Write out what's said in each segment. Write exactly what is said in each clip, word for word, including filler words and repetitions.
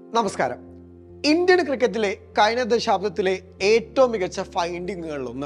നമസ്കാരം. ഇന്ത്യൻ ക്രിക്കറ്റിലെ കഴിഞ്ഞ ദശാബ്ദത്തിലെ ഏറ്റവും മികച്ച ഫൈൻഡിങ്ങുകളിലൊന്ന്.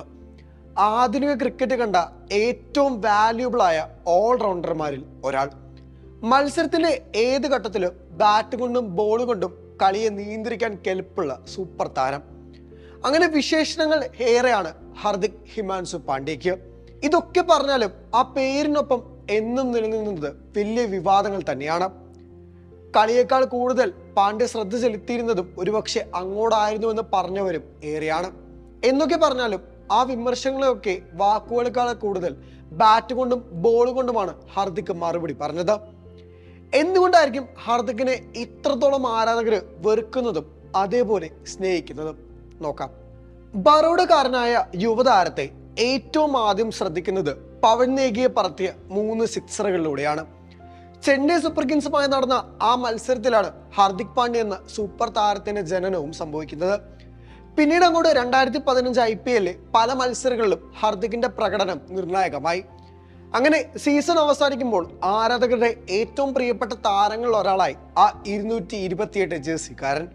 ആധുനിക ക്രിക്കറ്റ് കണ്ട ഏറ്റവും വാല്യൂബിൾ ആയ ഓൾറൗണ്ടർമാരിൽ ഒരാൾ. മത്സരത്തിന്റെ ഏത് ഘട്ടത്തിലും ബാറ്റ് കൊണ്ടും ബോൾ കൊണ്ടും കളിയെ നിയന്ത്രിക്കാൻ കെൽപ്പുള്ള സൂപ്പർ താരം. അങ്ങനെ വിശേഷണങ്ങൾ ഏറെയാണ് ഹർദിക് ഹിമാൻസു പാണ്ഡ്യയ്ക്ക്. ഇതൊക്കെ പറഞ്ഞാലും ആ പേരിനൊപ്പം എന്നും നിലനിന്നത് വലിയ വിവാദങ്ങൾ തന്നെയാണ്. കളിയേക്കാൾ കൂടുതൽ പാണ്ഡ്യ ശ്രദ്ധ ചെലുത്തിയിരുന്നതും ഒരുപക്ഷെ അങ്ങോട്ടായിരുന്നുവെന്ന് പറഞ്ഞവരും ഏറെയാണ്. എന്നൊക്കെ പറഞ്ഞാലും ആ വിമർശനങ്ങളെയൊക്കെ വാക്കുകളെക്കാൾ കൂടുതൽ ബാറ്റ് കൊണ്ടും ബോൾ കൊണ്ടുമാണ് ഹർദിക് മറുപടി പറഞ്ഞത്. എന്തുകൊണ്ടായിരിക്കും ഹർദിക്കിനെ ഇത്രത്തോളം ആരാധകർ വെറുക്കുന്നതും അതേപോലെ സ്നേഹിക്കുന്നതും? നോക്കാം. ബറോഡക്കാരനായ യുവതാരത്തെ ഏറ്റവും ആദ്യം ശ്രദ്ധിക്കുന്നത് പവൻ നേഗിയെ പറത്തിയ മൂന്ന് സിക്സറുകളിലൂടെയാണ്. ചെന്നൈ സൂപ്പർ കിങ്സുമായി നടന്ന ആ മത്സരത്തിലാണ് ഹാർദിക് പാണ്ഡ്യ എന്ന സൂപ്പർ താരത്തിന്റെ ജനനവും സംഭവിക്കുന്നത്. പിന്നീട് അങ്ങോട്ട് രണ്ടായിരത്തി പതിനഞ്ച് ഐ പി എല്ലിലെ പല മത്സരങ്ങളിലും ഹാർദിക്കിന്റെ പ്രകടനം നിർണായകമായി. അങ്ങനെ സീസൺ അവസാനിക്കുമ്പോൾ ആരാധകരുടെ ഏറ്റവും പ്രിയപ്പെട്ട താരങ്ങളിൽ ഒരാളായി ആ ഇരുന്നൂറ്റി ഇരുപത്തിയെട്ട് ജേഴ്സിക്കാരൻ.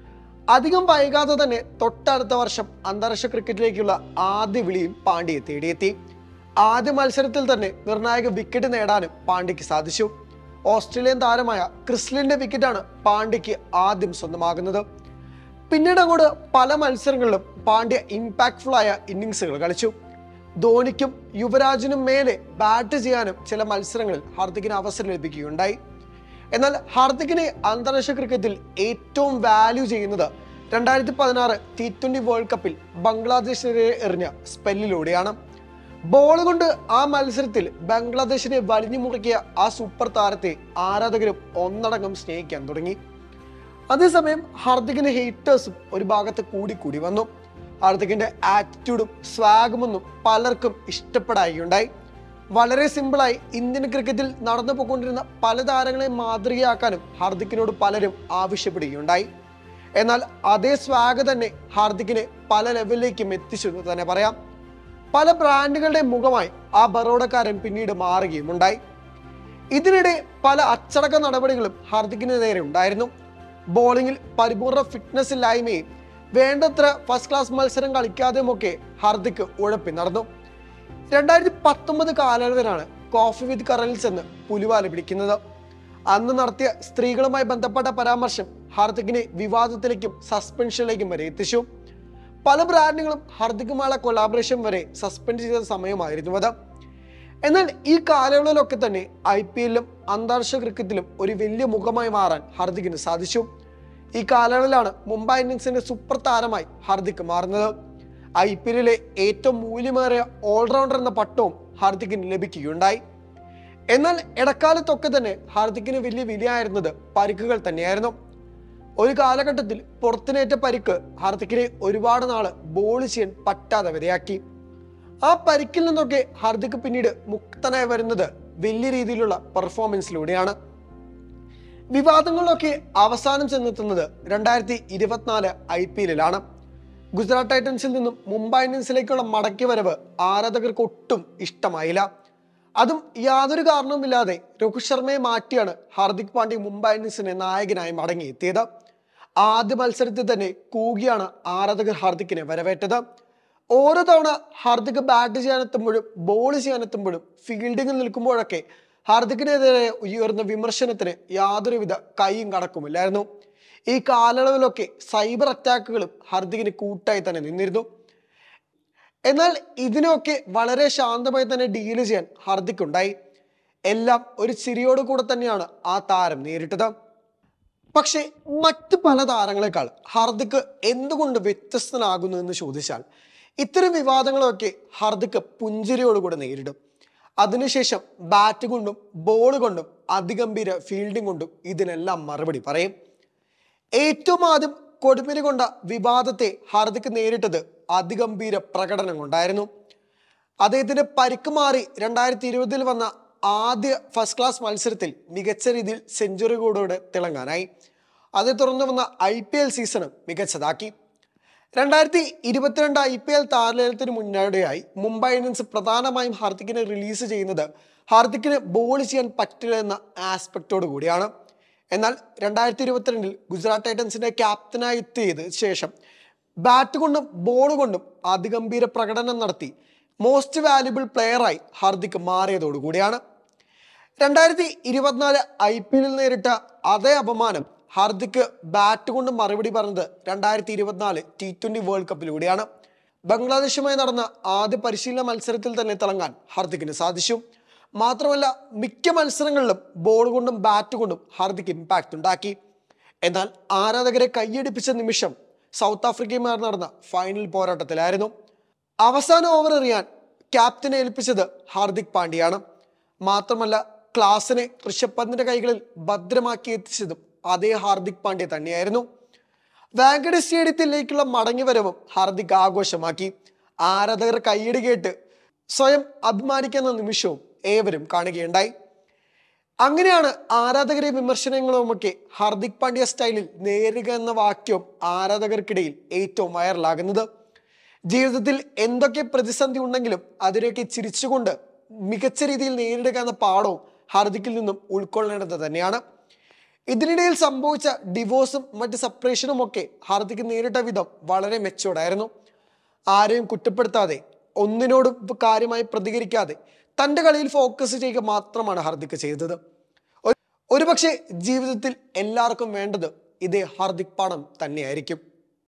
അധികം വൈകാതെ തന്നെ തൊട്ടടുത്ത വർഷം അന്താരാഷ്ട്ര ക്രിക്കറ്റിലേക്കുള്ള ആദ്യ വിളിയും പാണ്ഡ്യയെ തേടിയെത്തി. ആദ്യ മത്സരത്തിൽ തന്നെ നിർണായക വിക്കറ്റ് നേടാനും പാണ്ഡ്യയ്ക്ക് സാധിച്ചു. ഓസ്ട്രേലിയൻ താരമായ ക്രിസ്ലിന്റെ വിക്കറ്റാണ് പാണ്ഡ്യയ്ക്ക് ആദ്യം സ്വന്തമാകുന്നത്. പിന്നീട് അങ്ങോട്ട് പല മത്സരങ്ങളിലും പാണ്ഡ്യ ഇമ്പാക്ട്ഫുൾ ആയ ഇന്നിങ്സുകൾ കളിച്ചു. ധോണിക്കും യുവരാജിനും മേലെ ബാറ്റ് ചെയ്യാനും ചില മത്സരങ്ങളിൽ ഹാർദിക്കിന് അവസരം ലഭിക്കുകയുണ്ടായി. എന്നാൽ ഹാർദിക്കിനെ അന്താരാഷ്ട്ര ക്രിക്കറ്റിൽ ഏറ്റവും വാല്യൂ ചെയ്യുന്നത് രണ്ടായിരത്തി പതിനാറ് ടി ട്വന്റി വേൾഡ് കപ്പിൽ ബംഗ്ലാദേശിനെതിരെ എറിഞ്ഞ സ്പെല്ലിലൂടെയാണ്. ബോൾ കൊണ്ട് ആ മത്സരത്തിൽ ബംഗ്ലാദേശിനെ വലിഞ്ഞു മുറിക്കിയ ആ സൂപ്പർ താരത്തെ ആരാധകരും ഒന്നടങ്കം സ്നേഹിക്കാൻ തുടങ്ങി. അതേസമയം ഹാർദിക്കിന്റെ ഹേറ്റേഴ്സും ഒരു ഭാഗത്ത് കൂടിക്കൂടി വന്നു. ഹാർദിക്കിന്റെ ആറ്റിറ്റ്യൂഡും സ്വാഗുമൊന്നും പലർക്കും ഇഷ്ടപ്പെടായിയുണ്ടായി. വളരെ സിമ്പിളായി ഇന്ത്യൻ ക്രിക്കറ്റിൽ നടന്നു പോയിക്കൊണ്ടിരുന്ന പല താരങ്ങളെ മാതൃകയാക്കാനും ഹാർദിക്കിനോട് പലരും ആവശ്യപ്പെടുകയുണ്ടായി. എന്നാൽ അതേ സ്വാഗ് തന്നെ ഹാർദിക്കിനെ പല ലെവലിലേക്കും എത്തിച്ചു എന്ന് തന്നെ പറയാം. പല ബ്രാൻഡുകളുടെ മുഖമായി ആ ബറോഡക്കാരൻ പിന്നീട് മാറുകയുമുണ്ടായി. ഇതിനിടെ പല അച്ചടക്ക നടപടികളും ഹാർദിക്കിന് നേരെ ഉണ്ടായിരുന്നു. ബോളിംഗിൽ പരിപൂർണ ഫിറ്റ്നസ് ഇല്ലായ്മയും വേണ്ടത്ര ഫസ്റ്റ് ക്ലാസ് മത്സരം കളിക്കാതെയുമൊക്കെ ഹാർദിക് ഉഴപ്പി നടന്നു. രണ്ടായിരത്തി പത്തൊമ്പത് കാലയളവിലാണ് കോഫി വിത്ത് കറലിൽസ് എന്ന് പുലിവാല പിടിക്കുന്നത്. അന്ന് നടത്തിയ സ്ത്രീകളുമായി ബന്ധപ്പെട്ട പരാമർശം ഹാർദിക്കിനെ വിവാദത്തിലേക്കും സസ്പെൻഷനിലേക്കും വരെ എത്തിച്ചു. പല ബ്രാൻഡുകളും ഹാർദിക്കുമായുള്ള കൊളാബറേഷൻ വരെ സസ്പെൻഡ് ചെയ്ത സമയമായിരുന്നു അത്. എന്നാൽ ഈ കാലയളവിലൊക്കെ തന്നെ ഐ പി എല്ലിലും അന്താരാഷ്ട്ര ക്രിക്കറ്റിലും ഒരു വലിയ മുഖമായി മാറാൻ ഹാർദിക്കിന് സാധിച്ചു. ഈ കാലയളവിലാണ് മുംബൈ ഇന്ത്യൻസിന്റെ സൂപ്പർ താരമായി ഹാർദിക് മാറുന്നത്. ഐ പി എല്ലിലെ ഏറ്റവും മൂല്യമേറിയ ഓൾറൗണ്ടർ എന്ന പട്ടവും ഹാർദിക്കിന് ലഭിക്കുകയുണ്ടായി. എന്നാൽ ഇടക്കാലത്തൊക്കെ തന്നെ ഹാർദിക്കിന് വലിയ വിലയായിരുന്നത് പരിക്കുകൾ തന്നെയായിരുന്നു. ഒരു കാലഘട്ടത്തിൽ പുറത്തിനേറ്റ പരിക്ക് ഹാർദിക്കിനെ ഒരുപാട് നാള് ബോൾ ചെയ്യാൻ പറ്റാതെ വരെയാക്കി. ആ പരിക്കിൽ നിന്നൊക്കെ ഹാർദിക് പിന്നീട് മുക്തനായി വരുന്നത് വലിയ രീതിയിലുള്ള പെർഫോമൻസിലൂടെയാണ്. വിവാദങ്ങളിലൊക്കെ അവസാനം ചെന്നെത്തുന്നത് രണ്ടായിരത്തി ഇരുപത്തിനാല് ഐ പി എല്ലിലാണ്. ഗുജറാത്ത് ടൈറ്റൻസിൽ നിന്നും മുംബൈ ഇന്ത്യൻസിലേക്കുള്ള മടക്കി വരവ് ആരാധകർക്ക് ഒട്ടും ഇഷ്ടമായില്ല. അതും യാതൊരു കാരണവുമില്ലാതെ രോഹിത് ശർമ്മയെ മാറ്റിയാണ് ഹാർദിക് പാണ്ഡ്യ മുംബൈ ഇന്ത്യൻസിന്റെ നായകനായി മടങ്ങിയെത്തിയത്. ആദ്യ മത്സരത്തിൽ തന്നെ കൂകിയാണ് ആരാധകർ ഹാർദിക്കിനെ വരവേറ്റത്. ഓരോ തവണ ഹാർദിക് ബാറ്റ് ചെയ്യാനെത്തുമ്പോഴും ബോൾ ചെയ്യാനെത്തുമ്പോഴും ഫീൽഡിങ്ങിൽ നിൽക്കുമ്പോഴൊക്കെ ഹാർദിക്കിനെതിരെ ഉയർന്ന വിമർശനത്തിന് യാതൊരുവിധ കൈയും കടക്കുമില്ലായിരുന്നു. ഈ കാലയളവിലൊക്കെ സൈബർ അറ്റാക്കുകളും ഹാർദിക്കിന് കൂട്ടായി തന്നെ നിന്നിരുന്നു. എന്നാൽ ഇതിനൊക്കെ വളരെ ശാന്തമായി തന്നെ ഡീല് ചെയ്യാൻ ഹാർദിക് ഉണ്ടായി. എല്ലാം ഒരു ചിരിയോട് കൂടെ തന്നെയാണ് ആ താരം നേരിട്ടത്. പക്ഷെ മറ്റ് പല താരങ്ങളെക്കാൾ ഹാർദിക് എന്തുകൊണ്ട് വ്യത്യസ്തനാകുന്നു എന്ന് ചോദിച്ചാൽ ഇത്തരം വിവാദങ്ങളൊക്കെ ഹാർദിക് പുഞ്ചിരിയോടുകൂടെ നേരിടും. അതിനുശേഷം ബാറ്റ് കൊണ്ടും ബോൾ കൊണ്ടും അതിഗംഭീര ഫീൽഡിംഗ് കൊണ്ടും ഇതിനെല്ലാം മറുപടി പറയും. ഏറ്റവും ആദ്യം കൊടുമിരി കൊണ്ട വിവാദത്തെ ഹാർദിക് നേരിട്ടത് അതിഗംഭീര പ്രകടനം കൊണ്ടായിരുന്നു. അദ്ദേഹത്തിന്റെ പരിക്ക് മാറി രണ്ടായിരത്തി ഇരുപതിൽ വന്ന ആദ്യ ഫസ്റ്റ് ക്ലാസ് മത്സരത്തിൽ മികച്ച രീതിയിൽ സെഞ്ചുറികളോടെ തിളങ്ങാനായി. അതേ തുടർന്ന് വന്ന ഐ പി എൽ സീസണും മികച്ചതാക്കി. രണ്ടായിരത്തി ഇരുപത്തിരണ്ട് ഐ പി എൽ താരലേലത്തിന് മുന്നോടിയായി മുംബൈ ഇന്ത്യൻസ് പ്രധാനമായും ഹാർദിക്കിനെ റിലീസ് ചെയ്യുന്നത് ഹാർദിക്കിന് ബോൾ ചെയ്യാൻ പറ്റില്ല എന്ന ആസ്പെക്റ്റോട് കൂടിയാണ്. എന്നാൽ രണ്ടായിരത്തി ഇരുപത്തിരണ്ടിൽ ഗുജറാത്ത് ടൈറ്റൻസിന്റെ ക്യാപ്റ്റനായി എത്തിയത് ശേഷം ബാറ്റ് കൊണ്ടും ബോൾ കൊണ്ടും അതിഗംഭീര പ്രകടനം നടത്തി മോസ്റ്റ് വാല്യുബിൾ പ്ലെയറായി ഹാർദിക് മാറിയതോടുകൂടിയാണ്. രണ്ടായിരത്തി ഇരുപത്തിനാല് ഐ പി എല്ലിൽ നേരിട്ട അതേ അപമാനം ഹാർദിക് ബാറ്റ് കൊണ്ട് മറുപടി പറഞ്ഞത് രണ്ടായിരത്തി ഇരുപത്തിനാല് ടി ട്വന്റി വേൾഡ് കപ്പിലൂടെയാണ്. ബംഗ്ലാദേശുമായി നടന്ന ആദ്യ പരിശീലന മത്സരത്തിൽ തന്നെ തിളങ്ങാൻ ഹാർദിക്കിന് സാധിച്ചു. മാത്രമല്ല മിക്ക മത്സരങ്ങളിലും ബോൾ കൊണ്ടും ബാറ്റ് കൊണ്ടും ഹാർദിക് ഇമ്പാക്ട് ഉണ്ടാക്കി. എന്നാൽ ആരാധകരെ കൈയടിപ്പിച്ച നിമിഷം സൗത്ത് ആഫ്രിക്കയുമായി നടന്ന ഫൈനൽ പോരാട്ടത്തിലായിരുന്നു. അവസാന ഓവർ എറിയാൻ ക്യാപ്റ്റനെ ഏൽപ്പിച്ചത് ഹാർദിക് പാണ്ഡ്യയാണ്. മാത്രമല്ല ക്ലാസിനെ ഋഷഭ് പന്തിന്റെ കൈകളിൽ ഭദ്രമാക്കി എത്തിച്ചതും അതേ ഹാർദിക് പാണ്ഡ്യ തന്നെയായിരുന്നു. വാങ്കഡെ സ്റ്റേഡിയത്തിലേക്കുള്ള മടങ്ങിവരവും ഹാർദിക് ആഘോഷമാക്കി. ആരാധകർ കൈയടി കേട്ട് സ്വയം അഭിമാനിക്കുന്ന നിമിഷവും ഏവരും കാണുകയുണ്ടായി. അങ്ങനെയാണ് ആരാധകരെ വിമർശനങ്ങളുമൊക്കെ ഹാർദിക് പാണ്ഡ്യ സ്റ്റൈലിൽ നേരുക എന്ന വാക്യവും ആരാധകർക്കിടയിൽ ഏറ്റവും വൈറലാകുന്നത്. ജീവിതത്തിൽ എന്തൊക്കെ പ്രതിസന്ധി ഉണ്ടെങ്കിലും അതിനെയൊക്കെ ചിരിച്ചുകൊണ്ട് മികച്ച രീതിയിൽ നേരിടുക എന്ന പാഠവും ഹാർദിക്കിൽ നിന്നും ഉൾക്കൊള്ളേണ്ടത് തന്നെയാണ്. ഇതിനിടയിൽ സംഭവിച്ച ഡിവോഴ്സും മറ്റ് സെപ്പറേഷനും ഒക്കെ ഹാർദിക് നേരിട്ട വിധം വളരെ മെച്ചോർഡായിരുന്നു. ആരെയും കുറ്റപ്പെടുത്താതെ ഒന്നിനോടും കാര്യമായി പ്രതികരിക്കാതെ തൻ്റെ കളിയിൽ ഫോക്കസ് ചെയ്യുക മാത്രമാണ് ഹാർദിക് ചെയ്തത്. ഒരുപക്ഷെ ജീവിതത്തിൽ എല്ലാവർക്കും വേണ്ടത് ഇതേ ഹാർദിക് പാഠം തന്നെയായിരിക്കും.